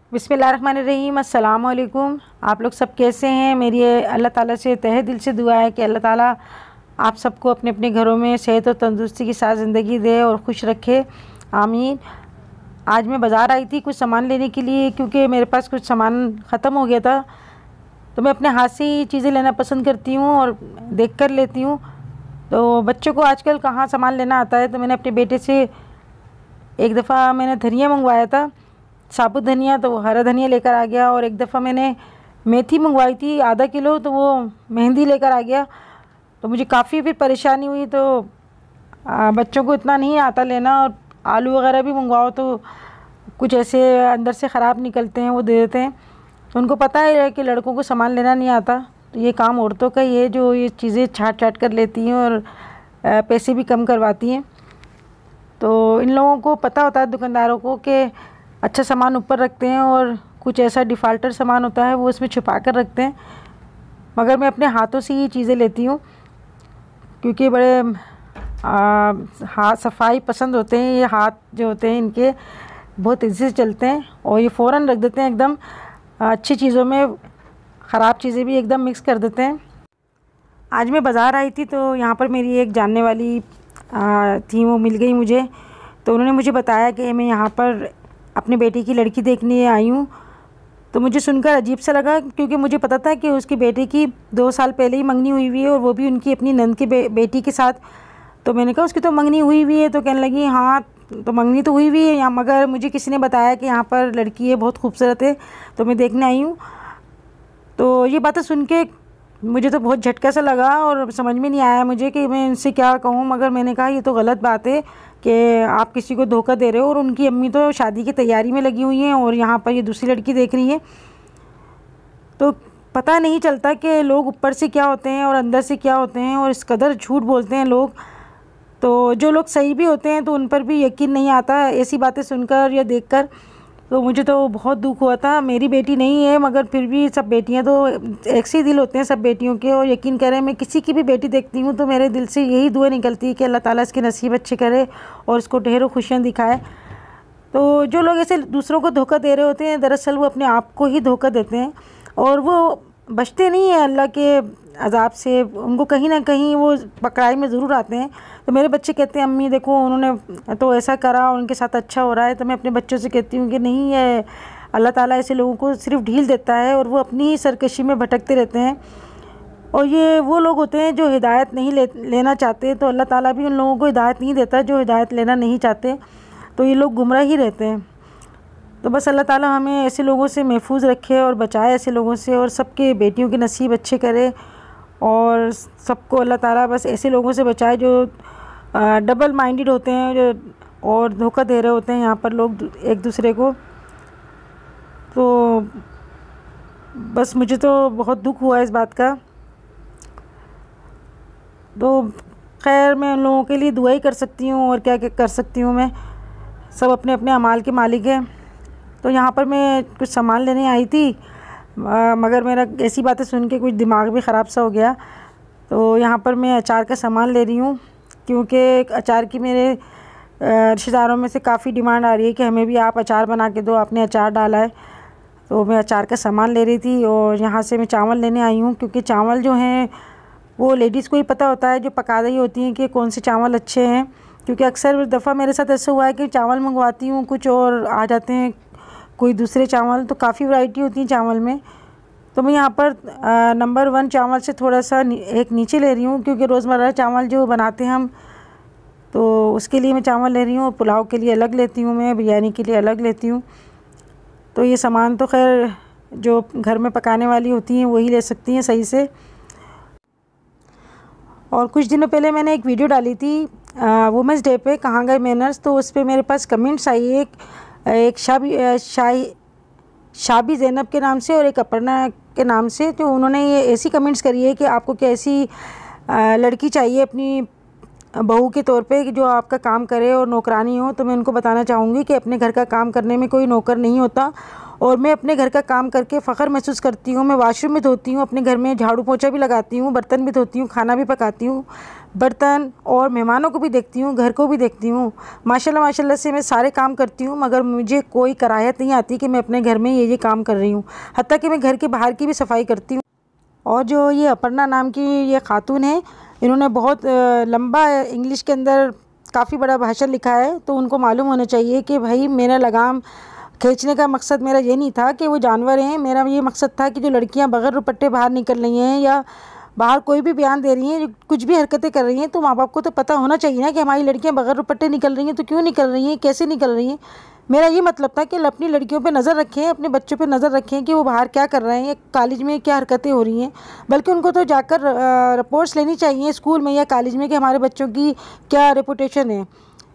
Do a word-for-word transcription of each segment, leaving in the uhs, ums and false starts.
बिस्मिल्लाहिर्रहमानिर्रहीम, अस्सलाम वालेकुम। आप लोग सब कैसे हैं? मेरी अल्लाह ताला से तहे दिल से दुआ है कि अल्लाह ताला आप सबको अपने अपने घरों में सेहत और तंदुरुस्ती के साथ ज़िंदगी दे और खुश रखे, आमीन। आज मैं बाज़ार आई थी कुछ सामान लेने के लिए, क्योंकि मेरे पास कुछ सामान ख़त्म हो गया था। तो मैं अपने हाथ से ही चीज़ें लेना पसंद करती हूँ और देख कर लेती हूँ। तो बच्चों को आजकल कहाँ सामान लेना आता है। तो मैंने अपने बेटे से एक दफ़ा मैंने धनिया मंगवाया था, साबुत धनिया, तो वो हरा धनिया लेकर आ गया। और एक दफ़ा मैंने मेथी मंगवाई थी आधा किलो, तो वो मेहंदी लेकर आ गया। तो मुझे काफ़ी फिर परेशानी हुई। तो आ, बच्चों को इतना नहीं आता लेना, और आलू वगैरह भी मंगवाओ तो कुछ ऐसे अंदर से ख़राब निकलते हैं, वो दे देते हैं। तो उनको पता है कि लड़कों को सामान लेना नहीं आता। तो ये काम औरतों का ही है, जो ये चीज़ें छाट छाट कर लेती हैं और पैसे भी कम करवाती हैं। तो इन लोगों को पता होता है, दुकानदारों को, कि अच्छा सामान ऊपर रखते हैं और कुछ ऐसा डिफ़ाल्टर सामान होता है वो इसमें छुपा कर रखते हैं। मगर मैं अपने हाथों से ही चीज़ें लेती हूँ, क्योंकि बड़े हाथ सफाई पसंद होते हैं। ये हाथ जो होते हैं इनके बहुत तेज़ी से चलते हैं, और ये फ़ौरन रख देते हैं एकदम अच्छी चीज़ों में ख़राब चीज़ें भी एकदम मिक्स कर देते हैं। आज मैं बाज़ार आई थी, तो यहाँ पर मेरी एक जानने वाली आ, थी, वो मिल गई मुझे। तो उन्होंने मुझे बताया कि मैं यहाँ पर अपने बेटे की लड़की देखने आई हूँ। तो मुझे सुनकर अजीब सा लगा, क्योंकि मुझे पता था कि उसके बेटे की दो साल पहले ही मंगनी हुई हुई है, और वो भी उनकी अपनी नंद की बे, बेटी के साथ। तो मैंने कहा उसकी तो मंगनी हुई हुई है। तो कहने लगी हाँ, तो मंगनी तो हुई हुई है यहाँ, मगर मुझे किसी ने बताया कि यहाँ पर लड़की है, बहुत खूबसूरत है, तो मैं देखने आई हूँ। तो ये बातें सुन के मुझे तो बहुत झटका सा लगा, और समझ में नहीं आया मुझे कि मैं इनसे क्या कहूँ। मगर मैंने कहा ये तो गलत बात है कि आप किसी को धोखा दे रहे हो, और उनकी अम्मी तो शादी की तैयारी में लगी हुई हैं, और यहाँ पर ये दूसरी लड़की देख रही है। तो पता नहीं चलता कि लोग ऊपर से क्या होते हैं और अंदर से क्या होते हैं, और इस कदर झूठ बोलते हैं लोग। तो जो लोग सही भी होते हैं तो उन पर भी यकीन नहीं आता ऐसी बातें सुनकर या देखकर। तो मुझे तो बहुत दुख हुआ था। मेरी बेटी नहीं है, मगर फिर भी सब बेटियां तो एक से ही दिल होते हैं सब बेटियों के। और यकीन करें, मैं किसी की भी बेटी देखती हूँ तो मेरे दिल से यही दुआ निकलती है कि अल्लाह ताला इसके नसीब अच्छे करे और इसको ढेरों खुशियाँ दिखाए। तो जो लोग ऐसे दूसरों को धोखा दे रहे होते हैं, दरअसल वो अपने आप को ही धोखा देते हैं, और वो बचते नहीं हैं अल्लाह के अज़ाब से। उनको कहीं ना कहीं वो पकड़ाई में ज़रूर आते हैं। तो मेरे बच्चे कहते हैं अम्मी देखो उन्होंने तो ऐसा करा, उनके साथ अच्छा हो रहा है। तो मैं अपने बच्चों से कहती हूँ कि नहीं, है अल्लाह ताला ऐसे लोगों को सिर्फ ढील देता है, और वो अपनी ही सरकशी में भटकते रहते हैं। और ये वो लोग होते हैं जो हिदायत नहीं ले लेना चाहते। तो अल्लाह ताला भी उन लोगों को हिदायत नहीं देता जो हिदायत लेना नहीं चाहते। तो ये लोग गुमराह ही रहते हैं। तो बस अल्लाह ताला हमें ऐसे लोगों से महफूज रखे और बचाए ऐसे लोगों से, और सबके बेटियों के नसीब अच्छे करे, और सबको अल्लाह ताला बस ऐसे लोगों से बचाए जो डबल माइंडेड होते हैं, जो और धोखा दे रहे होते हैं यहाँ पर लोग एक दूसरे को। तो बस मुझे तो बहुत दुख हुआ इस बात का। तो खैर, मैं उन लोगों के लिए दुआ ही कर सकती हूँ, और क्या क्या कर सकती हूँ मैं। सब अपने अपने अमाल के मालिक हैं। तो यहाँ पर मैं कुछ सामान लेने आई थी, आ, मगर मेरा ऐसी बातें सुन के कुछ दिमाग भी ख़राब सा हो गया। तो यहाँ पर मैं अचार का सामान ले रही हूँ, क्योंकि अचार की मेरे रिश्तेदारों में से काफ़ी डिमांड आ रही है कि हमें भी आप अचार बना के दो, आपने अचार डाला है। तो मैं अचार का सामान ले रही थी, और यहाँ से मैं चावल लेने आई हूँ, क्योंकि चावल जो हैं वो लेडीज़ को ही पता होता है, जो पका रही होती हैं, कि कौन से चावल अच्छे हैं। क्योंकि अक्सर दफ़ा मेरे साथ ऐसा हुआ है कि चावल मंगवाती हूँ कुछ और आ जाते हैं कोई दूसरे चावल। तो काफ़ी वैरायटी होती है चावल में। तो मैं यहाँ पर आ, नंबर वन चावल से थोड़ा सा नी, एक नीचे ले रही हूँ, क्योंकि रोज़मर्रा चावल जो बनाते हैं हम, तो उसके लिए मैं चावल ले रही हूँ। पुलाव के लिए अलग लेती हूँ, मैं बिरयानी के लिए अलग लेती हूँ। तो ये सामान तो खैर जो घर में पकाने वाली होती हैं वही ले सकती हैं सही से। और कुछ दिनों पहले मैंने एक वीडियो डाली थी वुमेंस डे पे, कहाँ गए मैनर्स। तो उस पर मेरे पास कमेंट्स आई एक एक शाबी शाही शाबी ज़ैनब के नाम से और एक अपर्णा के नाम से। तो उन्होंने ये ऐसी कमेंट्स करी है कि आपको कैसी लड़की चाहिए अपनी बहू के तौर पे कि जो आपका काम करे और नौकरानी हो, तो मैं उनको बताना चाहूँगी कि अपने घर का काम करने में कोई नौकर नहीं होता। और मैं अपने घर का काम करके फ़ख्र महसूस करती हूँ। मैं वॉशरूम भी धोती हूँ, अपने घर में झाड़ू पोछा भी लगाती हूँ, बर्तन भी धोती हूँ, खाना भी पकाती हूँ, बर्तन और मेहमानों को भी देखती हूँ, घर को भी देखती हूँ। माशाल्लाह माशाल्लाह से मैं सारे काम करती हूँ, मगर मुझे कोई कराहत नहीं आती कि मैं अपने घर में ये ये काम कर रही हूँ। हत्ता कि मैं घर के बाहर की भी सफाई करती हूँ। और जो ये अपर्णा नाम की ये खातून है, इन्होंने बहुत लंबा इंग्लिश के अंदर काफ़ी बड़ा भाषण लिखा है, तो उनको मालूम होना चाहिए कि भाई मेरा लगाम खींचने का मकसद मेरा ये नहीं था कि वो जानवर हैं। मेरा ये मकसद था कि जो लड़कियां बगैर दुपट्टे बाहर निकल रही हैं या बाहर कोई भी बयान दे रही हैं, कुछ भी हरकतें कर रही हैं, तो माँ बाप को तो पता होना चाहिए ना कि हमारी लड़कियां बगैर दुपट्टे निकल रही हैं तो क्यों निकल रही हैं, कैसे निकल रही हैं। मेरा ये मतलब था कि अपनी लड़कियों पे नज़र रखें, अपने बच्चों पे नज़र रखें कि वो बाहर क्या कर रहे हैं, कॉलेज में क्या हरकतें हो रही हैं। बल्कि उनको तो जाकर रिपोर्ट्स लेनी चाहिए स्कूल में या कॉलेज में कि हमारे बच्चों की क्या रेपुटेशन है।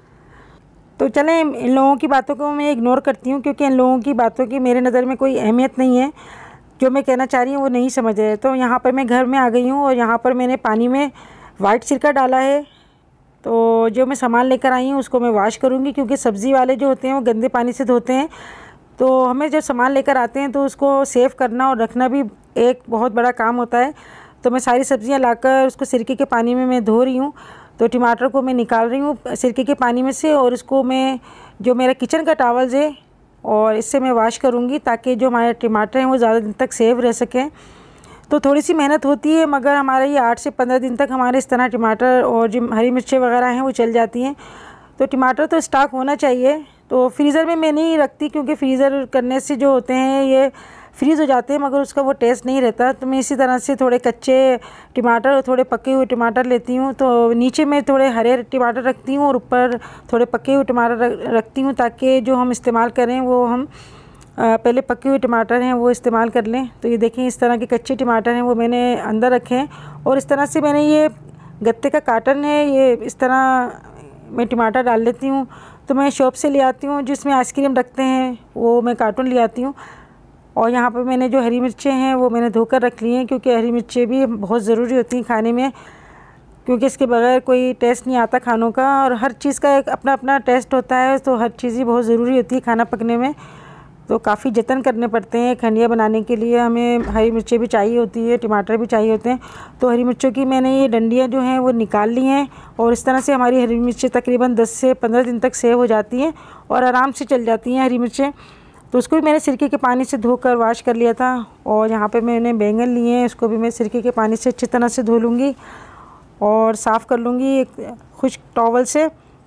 तो चलें, इन लोगों की बातों को मैं इग्नोर करती हूँ, क्योंकि इन लोगों की बातों की मेरे नज़र में कोई अहमियत नहीं है। जो मैं कहना चाह रही हूँ वो नहीं समझ रहे। तो यहाँ पर मैं घर में आ गई हूँ और यहाँ पर मैंने पानी में वाइट सिरका डाला है। तो जो मैं सामान लेकर आई हूँ उसको मैं वॉश करूँगी, क्योंकि सब्ज़ी वाले जो होते हैं वो गंदे पानी से धोते हैं। तो हमें जब सामान लेकर आते हैं तो उसको सेव करना और रखना भी एक बहुत बड़ा काम होता है। तो मैं सारी सब्ज़ियाँ लाकर उसको सिरके के पानी में मैं धो रही हूँ। तो टमाटर को मैं निकाल रही हूँ सिरके के पानी में से, और इसको मैं जो मेरा किचन का टॉवल्स है और इससे मैं वॉश करूँगी, ताकि जो हमारे टमाटर हैं वो ज़्यादा दिन तक सेव रह सकें। तो थोड़ी सी मेहनत होती है, मगर हमारे ये आठ से पंद्रह दिन तक हमारे इस तरह टमाटर और जो हरी मिर्चें वगैरह हैं वो चल जाती हैं। तो टमाटर तो स्टॉक होना चाहिए। तो फ्रीज़र में मैं नहीं रखती, क्योंकि फ्रीज़र करने से जो होते हैं ये फ्रीज़ हो जाते हैं, मगर उसका वो टेस्ट नहीं रहता। तो मैं इसी तरह से थोड़े कच्चे टमाटर और थोड़े पके हुए टमाटर लेती हूँ। तो नीचे मैं थोड़े हरे टमाटर रखती हूँ और ऊपर थोड़े पके हुए टमाटर रखती हूँ, ताकि जो हम इस्तेमाल करें वो हम पहले पके हुए टमाटर हैं वो इस्तेमाल कर लें। तो ये देखें, इस तरह के कच्चे टमाटर हैं वो मैंने अंदर रखे हैं। और इस तरह से मैंने ये गत्ते का काटन है, ये इस तरह मैं टमाटर डाल लेती हूँ। तो मैं शॉप से ले आती हूँ जिसमें आइसक्रीम रखते हैं, वो मैं कार्टून ले आती हूँ। और यहाँ पर मैंने जो हरी मिर्चें हैं वो मैंने धोकर रख ली हैं, क्योंकि हरी मिर्चें भी बहुत ज़रूरी होती हैं खाने में, क्योंकि इसके बगैर कोई टेस्ट नहीं आता खानों का। और हर चीज़ का एक अपना अपना टेस्ट होता है, तो हर चीज़ ही बहुत ज़रूरी होती है खाना पकने में। तो काफ़ी जतन करने पड़ते हैं खंडिया बनाने के लिए। हमें हरी मिर्चें भी चाहिए होती है, टमाटर भी चाहिए होते हैं। तो हरी मिर्चों की मैंने ये डंडियाँ जो हैं वो निकाल ली हैं, और इस तरह से हमारी हरी मिर्चें तकरीबन दस से पंद्रह दिन तक सेव हो जाती हैं और आराम से चल जाती हैं हरी मिर्चें। तो उसको भी मैंने सिरके के पानी से धोकर वॉश कर लिया था। और यहाँ पे मैंने बैंगन लिए हैं, इसको भी मैं सिरके के पानी से अच्छी तरह से धो लूँगी और साफ़ कर लूँगी एक खुश्क टॉवल से।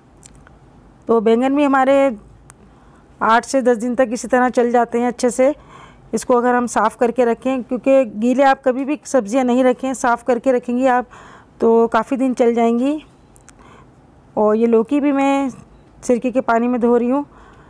तो बैंगन भी हमारे आठ से दस दिन तक इसी तरह चल जाते हैं अच्छे से, इसको अगर हम साफ़ करके रखें, क्योंकि गीले आप कभी भी सब्ज़ियाँ नहीं रखें, साफ़ करके रखेंगी आप तो काफ़ी दिन चल जाएंगी। और ये लौकी भी मैं सिरके के पानी में धो रही हूँ।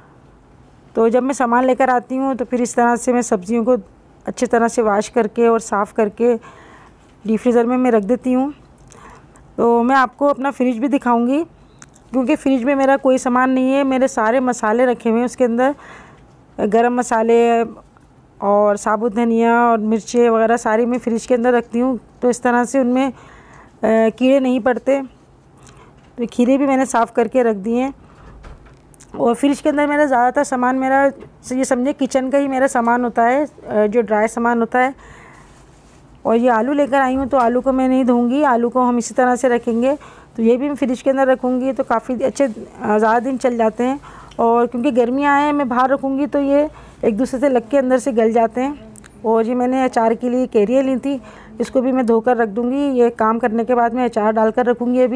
तो जब मैं सामान लेकर आती हूँ तो फिर इस तरह से मैं सब्ज़ियों को अच्छी तरह से वॉश करके और साफ़ करके डीप फ्रीज़र में मैं रख देती हूँ। तो मैं आपको अपना फ्रिज भी दिखाऊंगी, क्योंकि फ्रिज में मेरा कोई सामान नहीं है, मेरे सारे मसाले रखे हुए हैं उसके अंदर, गरम मसाले और साबुत धनिया और मिर्चें वगैरह सारी मैं फ्रिज के अंदर रखती हूँ। तो इस तरह से उनमें कीड़े नहीं पड़ते। तो खीरे भी मैंने साफ़ करके रख दिए हैं। और फ्रिज के अंदर मेरा ज़्यादातर सामान मेरा ये समझे किचन का ही मेरा सामान होता है, जो ड्राई सामान होता है। और ये आलू लेकर आई हूँ, तो आलू को मैं नहीं धोऊंगी, आलू को हम इसी तरह से रखेंगे। तो ये भी मैं फ्रिज के अंदर रखूँगी तो काफ़ी अच्छे ज़्यादा दिन चल जाते हैं। और क्योंकि गर्मियाँ हैं, मैं बाहर रखूँगी तो ये एक दूसरे से लग के अंदर से गल जाते हैं। और ये मैंने अचार के लिए कैरियाँ ली थी, इसको भी मैं धोकर रख दूँगी। ये काम करने के बाद मैं अचार डालकर रखूँगी अभी।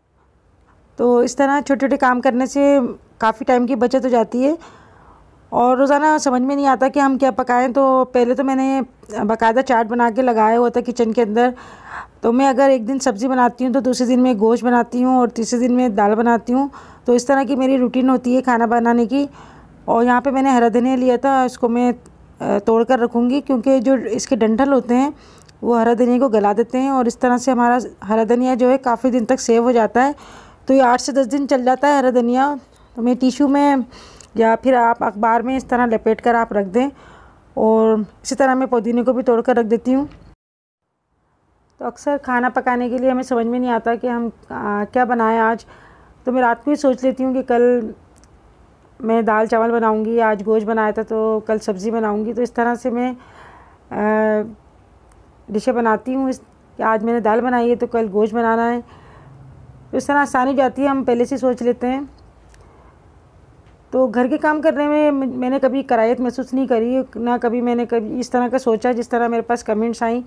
तो इस तरह छोटे छोटे काम करने से काफ़ी टाइम की बचत हो जाती है। और रोज़ाना समझ में नहीं आता कि हम क्या पकाएं, तो पहले तो मैंने बाकायदा चार्ट बना के लगाया हुआ था किचन के अंदर। तो मैं अगर एक दिन सब्ज़ी बनाती हूँ तो दूसरे दिन मैं गोश्त बनाती हूँ और तीसरे दिन मैं दाल बनाती हूँ। तो इस तरह की मेरी रूटीन होती है खाना बनाने की। और यहाँ पे मैंने हरा धनिया लिया था, इसको मैं तोड़ कर रखूँगी, क्योंकि जो इसके डंठल होते हैं वो हरा धनिया को गला देते हैं। और इस तरह से हमारा हरा धनिया जो है काफ़ी दिन तक सेव हो जाता है। तो ये आठ से दस दिन चल जाता है हरा धनिया। तो मैं टिशू में या फिर आप अखबार में इस तरह लपेट कर आप रख दें। और इसी तरह मैं पुदीने को भी तोड़ कर रख देती हूँ। तो अक्सर खाना पकाने के लिए हमें समझ में नहीं आता कि हम आ, क्या बनाएं आज। तो मैं रात को ही सोच लेती हूँ कि कल मैं दाल चावल बनाऊँगी, आज गोश्त बनाया था तो कल सब्ज़ी बनाऊँगी। तो इस तरह से मैं डिशें बनाती हूँ। कि आज मैंने दाल बनाई है तो कल गोश्त बनाना है। तो इस तरह आसानी हो जाती है, हम पहले से सोच लेते हैं। तो घर के काम करने में मैंने कभी कराहत महसूस नहीं करी, ना कभी मैंने कभी इस तरह का सोचा जिस तरह मेरे पास कमेंट्स आई।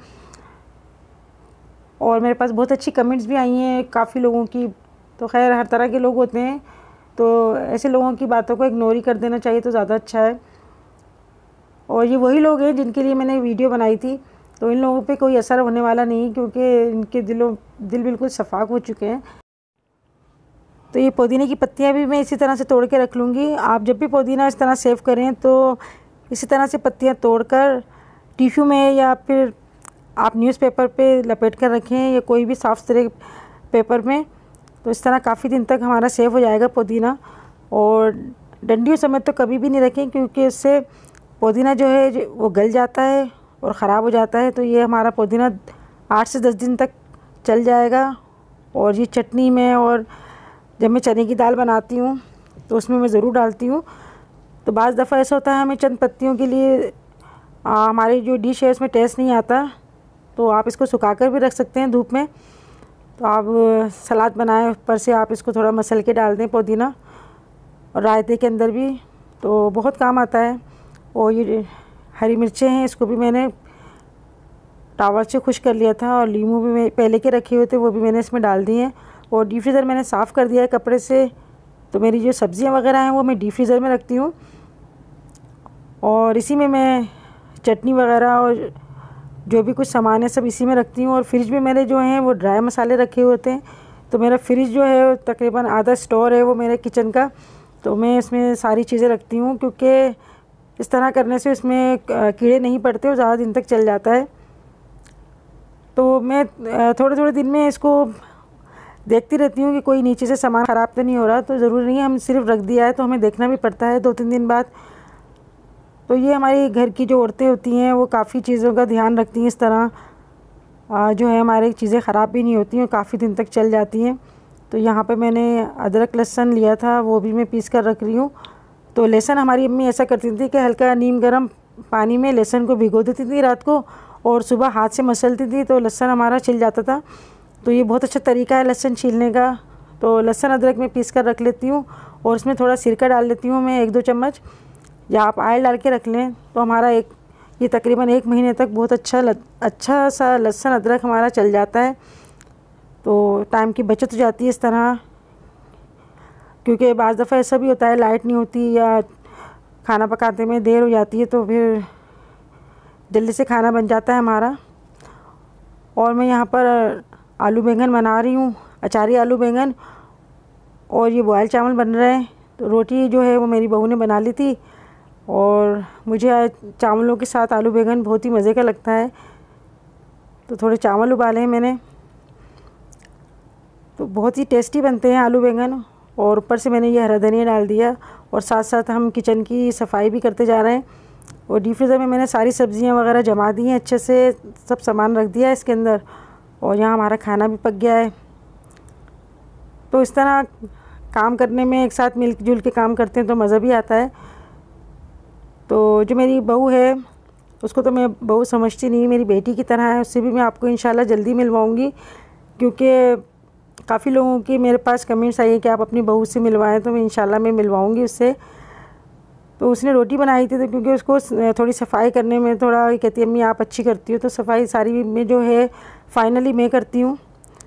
और मेरे पास बहुत अच्छी कमेंट्स भी आई हैं काफ़ी लोगों की। तो खैर हर तरह के लोग होते हैं, तो ऐसे लोगों की बातों को इग्नोर ही कर देना चाहिए तो ज़्यादा अच्छा है। और ये वही लोग हैं जिनके लिए मैंने वीडियो बनाई थी, तो इन लोगों पे कोई असर होने वाला नहीं, क्योंकि इनके दिलों दिल बिल्कुल शफाक हो चुके हैं। तो ये पुदीने की पत्तियां भी मैं इसी तरह से तोड़ के रख लूँगी। आप जब भी पुदीना इस तरह सेव करें तो इसी तरह से पत्तियां तोड़कर टिश्यू में या फिर आप न्यूज़पेपर पे लपेट कर रखें या कोई भी साफ़ सुथरे पेपर में। तो इस तरह काफ़ी दिन तक हमारा सेव हो जाएगा पुदीना। और डंडियों समेत तो कभी भी नहीं रखें, क्योंकि इससे पुदीना जो है वो गल जाता है और ख़राब हो जाता है। तो ये हमारा पुदीना आठ से दस दिन तक चल जाएगा। और ये चटनी में, और जब मैं चने की दाल बनाती हूँ तो उसमें मैं ज़रूर डालती हूँ। तो बाज़ दफ़ा ऐसा होता है हमें चंद पत्तियों के लिए आ, हमारी जो डिश है उसमें टेस्ट नहीं आता, तो आप इसको सुखाकर भी रख सकते हैं धूप में। तो आप सलाद बनाएं, ऊपर से आप इसको थोड़ा मसल के डाल दें पुदीना, और रायते के अंदर भी, तो बहुत काम आता है। और ये हरी मिर्चें हैं, इसको भी मैंने टावल से खुश कर लिया था, और लीमू भी मैं पहले के रखे हुए थे वो भी मैंने इसमें डाल दिए हैं। और डीप फ्रीज़र मैंने साफ़ कर दिया है कपड़े से। तो मेरी जो सब्ज़ियाँ वगैरह हैं वो मैं डीप फ्रीज़र में रखती हूँ, और इसी में मैं चटनी वगैरह और जो भी कुछ सामान है सब इसी में रखती हूँ। और फ्रिज में मेरे जो हैं वो ड्राई मसाले रखे हुए होते हैं। तो मेरा फ्रिज जो है तकरीबन आधा स्टोर है वो मेरे किचन का, तो मैं इसमें सारी चीज़ें रखती हूँ, क्योंकि इस तरह करने से इसमें कीड़े नहीं पड़ते और ज़्यादा दिन तक चल जाता है। तो मैं थोड़े थोड़े दिन में इसको देखती रहती हूँ कि कोई नीचे से सामान ख़राब तो नहीं हो रहा। तो ज़रूरी नहीं है हम सिर्फ रख दिया है, तो हमें देखना भी पड़ता है दो तीन दिन बाद। तो ये हमारी घर की जो औरतें होती हैं वो काफ़ी चीज़ों का ध्यान रखती हैं। इस तरह जो है हमारी चीज़ें ख़राब भी नहीं होती हैं, काफ़ी दिन तक चल जाती हैं। तो यहाँ पे मैंने अदरक लहसुन लिया था, वो भी मैं पीस कर रख रही हूँ। तो लहसुन हमारी अम्मी ऐसा करती थी कि हल्का नीम गर्म पानी में लहसुन को भिगो देती थी रात को, और सुबह हाथ से मसलती थी तो लहसुन हमारा छिल जाता था। तो ये बहुत अच्छा तरीका है लहसुन छीलने का। तो लहसुन अदरक में पीस कर रख लेती हूँ, और उसमें थोड़ा सिरका डाल लेती हूँ मैं, एक दो चम्मच, या आप ऑयल डाल के रख लें। तो हमारा एक ये तकरीबन एक महीने तक बहुत अच्छा लग, अच्छा सा लहसुन अदरक हमारा चल जाता है। तो टाइम की बचत हो जाती है इस तरह, क्योंकि बाज़ दफ़ा ऐसा भी होता है लाइट नहीं होती या खाना पकाते में देर हो जाती है, तो फिर जल्दी से खाना बन जाता है हमारा। और मैं यहाँ पर आलू बैंगन बना रही हूँ, अचारी आलू बैंगन, और ये बॉयल चावल बन रहे हैं। तो रोटी जो है वो मेरी बहू ने बना ली थी, और मुझे चावलों के साथ आलू बैंगन बहुत ही मज़े का लगता है। तो थोड़े चावल उबाले हैं मैंने, तो बहुत ही टेस्टी बनते हैं आलू बैंगन। और ऊपर से मैंने ये हरा धनिया डाल दिया, और साथ साथ हम किचन की सफाई भी करते जा रहे हैं। और डीप फ्रीज़र में मैंने सारी सब्ज़ियां वगैरह जमा दी हैं, अच्छे से सब सामान रख दिया है इसके अंदर, और यहाँ हमारा खाना भी पक गया है। तो इस तरह काम करने में एक साथ मिलजुल के काम करते हैं तो मज़ा भी आता है। तो जो मेरी बहू है उसको तो मैं बहू समझती नहीं, मेरी बेटी की तरह है। उससे भी मैं आपको इंशाल्लाह जल्दी मिलवाऊँगी, क्योंकि काफ़ी लोगों की मेरे पास कमेंट्स आई है कि आप अपनी बहू से मिलवाएं, तो मैं इंशाल्लाह मैं मिलवाऊँगी उससे। तो उसने रोटी बनाई थी, तो क्योंकि उसको थोड़ी सफाई करने में थोड़ा कहती है अम्मी आप अच्छी करती हो, तो सफाई सारी में जो है फाइनली मैं करती हूँ।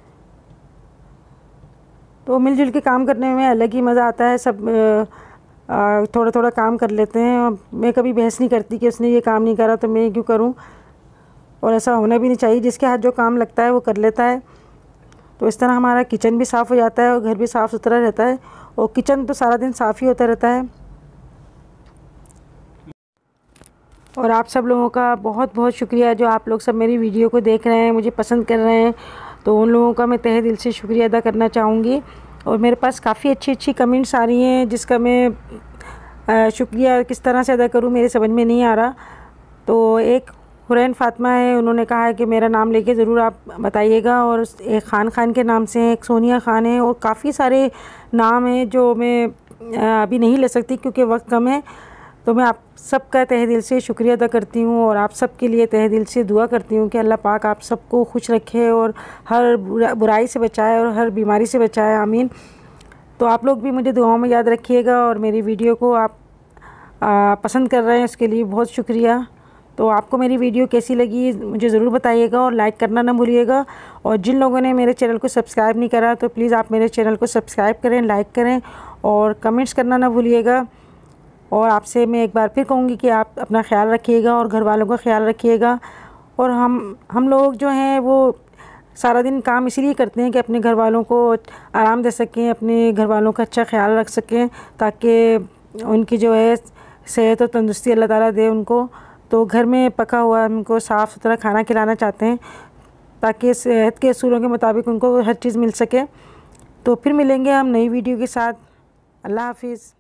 तो मिलजुल के काम करने में अलग ही मज़ा आता है। सब थोड़ा थोड़ा काम कर लेते हैं। मैं कभी बहस नहीं करती कि उसने ये काम नहीं करा तो मैं क्यों करूँ, और ऐसा होना भी नहीं चाहिए। जिसके हाथ जो काम लगता है वो कर लेता है। तो इस तरह हमारा किचन भी साफ़ हो जाता है और घर भी साफ़ सुथरा रहता है, और किचन तो सारा दिन साफ़ ही होता रहता है। और आप सब लोगों का बहुत बहुत शुक्रिया, जो आप लोग सब मेरी वीडियो को देख रहे हैं, मुझे पसंद कर रहे हैं। तो उन लोगों का मैं तहे दिल से शुक्रिया अदा करना चाहूँगी। और मेरे पास काफ़ी अच्छी अच्छी कमेंट्स आ रही हैं, जिसका मैं शुक्रिया किस तरह से अदा करूँ मेरे समझ में नहीं आ रहा। तो एक हुरैन फ़ातिमा है, उन्होंने कहा है कि मेरा नाम लेके ज़रूर आप बताइएगा। और एक ख़ान खान के नाम से हैं, एक सोनिया ख़ान है, और काफ़ी सारे नाम हैं जो मैं अभी नहीं ले सकती क्योंकि वक्त कम है। तो मैं आप सबका तहे दिल से शुक्रिया अदा करती हूँ और आप सब के लिए तहे दिल से दुआ करती हूँ कि अल्लाह पाक आप सबको खुश रखे और हर बुराई से बचाए और हर बीमारी से बचाए, आमीन। तो आप लोग भी मुझे दुआओं में याद रखिएगा, और मेरी वीडियो को आप आ, पसंद कर रहे हैं उसके लिए बहुत शुक्रिया। तो आपको मेरी वीडियो कैसी लगी मुझे ज़रूर बताइएगा और लाइक करना ना भूलिएगा। और जिन लोगों ने मेरे चैनल को सब्सक्राइब नहीं करा तो प्लीज़ आप मेरे चैनल को सब्सक्राइब करें, लाइक करें और कमेंट्स करना ना भूलिएगा। और आपसे मैं एक बार फिर कहूँगी कि आप अपना ख्याल रखिएगा और घर वालों का ख्याल रखिएगा। और हम हम लोग जो हैं वो सारा दिन काम इसीलिए करते हैं कि अपने घर वालों को आराम दे सकें, अपने घर वालों का अच्छा ख्याल रख सकें, ताकि उनकी जो है सेहत और तंदुरुस्ती अल्लाह ताला दे उनको। तो घर में पका हुआ उनको साफ़ सुथरा खाना खिलाना चाहते हैं ताकि सेहत के असूलों के मुताबिक उनको हर चीज़ मिल सके। तो फिर मिलेंगे हम नई वीडियो के साथ। अल्लाह हाफिज़।